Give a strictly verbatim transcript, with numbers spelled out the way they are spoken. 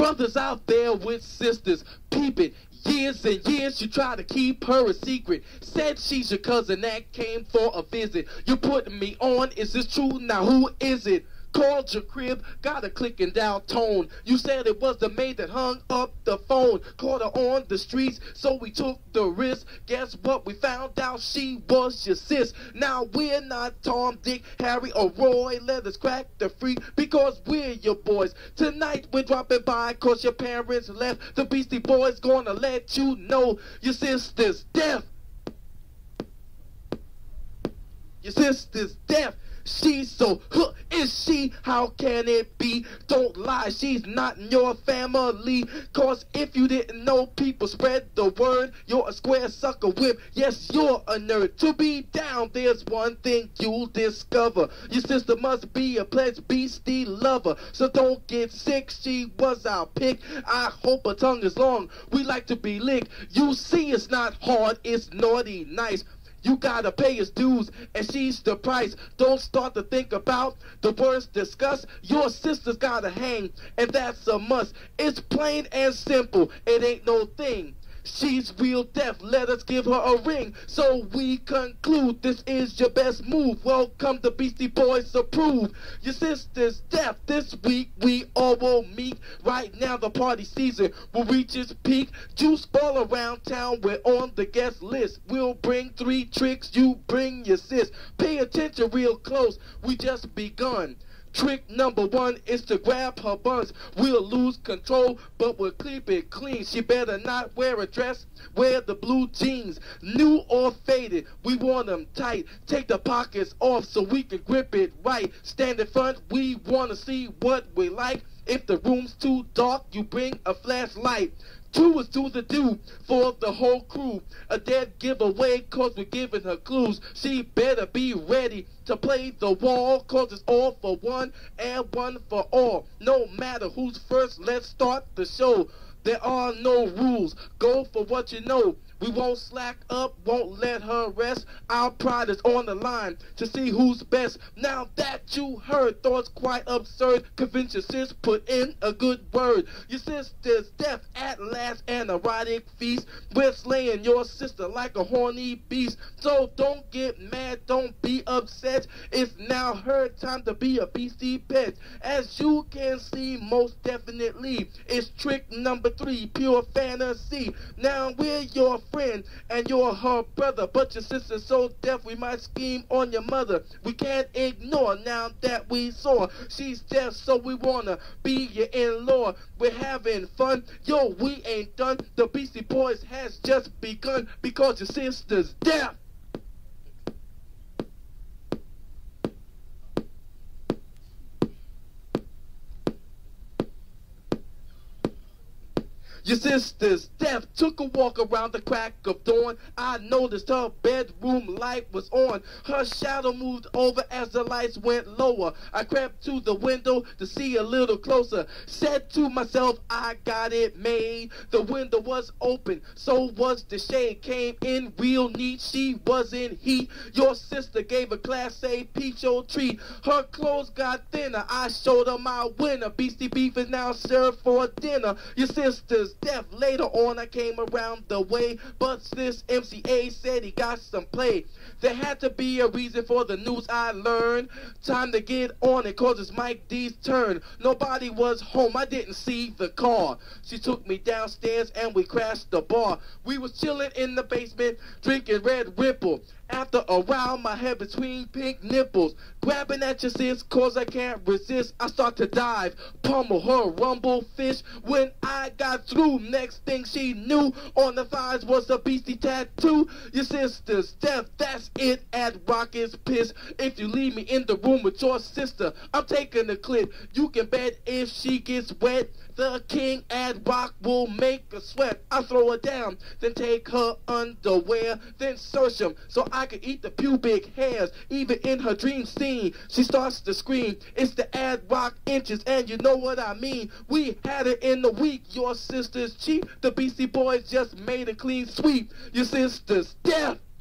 Brothers out there with sisters peeping. Years and years you try to keep her a secret. Said she's your cousin that came for a visit. You putting me on, is this true? Now who is it? Called your crib, got a clicking down tone. You said it was the maid that hung up the phone. Caught her on the streets, so we took the risk. Guess what? We found out she was your sis. Now we're not Tom, Dick, Harry, or Roy. Let us crack the freak because we're your boys. Tonight we're dropping by cause your parents left. The Beastie Boys gonna let you know your sister's deaf. Your sister's deaf. She's so huh, is she? How can it be? Don't lie, she's not in your family. Cause if you didn't know, people spread the word. You're a square sucker whip. Yes, you're a nerd. To be down, there's one thing you'll discover. Your sister must be a pledge beastie lover. So don't get sick, she was our pick. I hope her tongue is long. We like to be licked. You see, it's not hard, it's naughty nice. You gotta pay his dues, and she's the price. Don't start to think about the words discussed. Your sister's gotta hang, and that's a must. It's plain and simple, it ain't no thing. She's real deaf, let us give her a ring. So we conclude, this is your best move. Welcome to Beastie Boys Approve. Your sister's deaf, this week we all will meet. Right now the party season will reach its peak. Juice all around town, we're on the guest list. We'll bring three tricks, you bring your sis. Pay attention real close, we just begun. Trick number one is to grab her buns. We'll lose control, but we'll keep it clean. She better not wear a dress, wear the blue jeans. New or faded, we want them tight. Take the pockets off so we can grip it right. Stand in front, we want to see what we like. If the room's too dark, you bring a flashlight. Two is do the do for the whole crew. A dead giveaway cause we're giving her clues. She better be ready to play the wall cause it's all for one and one for all. No matter who's first, let's start the show. There are no rules, go for what you know. We won't slack up, won't let her rest. Our pride is on the line to see who's best. Now that you heard thoughts quite absurd, convince your sis, put in a good word. Your sister's deaf at last, an erotic feast. We're slaying your sister like a horny beast. So don't get mad, don't be upset. It's now her time to be a beastie pet. As you can see, most definitely, it's trick number three, pure fantasy. Now we're your friend and you're her brother, but your sister's so deaf we might scheme on your mother. We can't ignore now that we saw she's deaf, so we wanna be your in-law. We're having fun, yo, we ain't done. The Beastie Boys has just begun because your sister's deaf. Your sister's deaf, took a walk around the crack of dawn. I noticed her bedroom light was on. Her shadow moved over as the lights went lower. I crept to the window to see a little closer. Said to myself, I got it made. The window was open, so was the shade. Came in real neat, she was in heat. Your sister gave a class A peach old treat. Her clothes got thinner, I showed her my winner. Beastie beef is now served for dinner. Your sister's deaf. Later on I came around the way, but this M C A said he got some play. There had to be a reason for the news I learned. Time to get on it cause it's Mike D's turn. Nobody was home, I didn't see the car. She took me downstairs and we crashed the bar. We was chilling in the basement drinking Red Ripple. After a while, my head between pink nipples. Grabbing at your sis, cause I can't resist. I start to dive, pummel her, rumble fish. When I got through, next thing she knew, on the thighs was a beastie tattoo. Your sister's deaf, that's it at Rocket's Piss. If you leave me in the room with your sister, I'm taking the clip. You can bet if she gets wet, the king at Rock will make her sweat. I throw her down, then take her underwear, then search them so I can eat the pubic hairs. Even in her dream scene, she starts to scream. It's the Ad Rock inches, and you know what I mean. We had it in the week. Your sister's cheap. The Beastie Boys just made a clean sweep. Your sister's deaf.